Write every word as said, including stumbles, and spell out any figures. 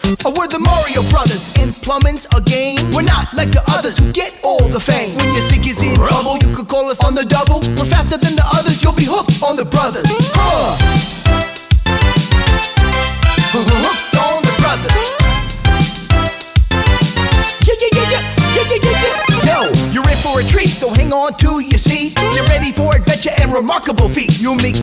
Oh, we're the Mario Brothers, and plumbing's a game. We're not like the others who get all the fame. When your sink is in trouble, you could call us on the double. We're faster than the others, you'll be hooked on the brothers. Huh. Hooked on the brothers. Yeah, yeah, yeah, yeah, yeah, yeah, yeah, yeah. Yo, you're in for a treat, so hang on to your seat. You're ready for adventure and remarkable feats. You'll meet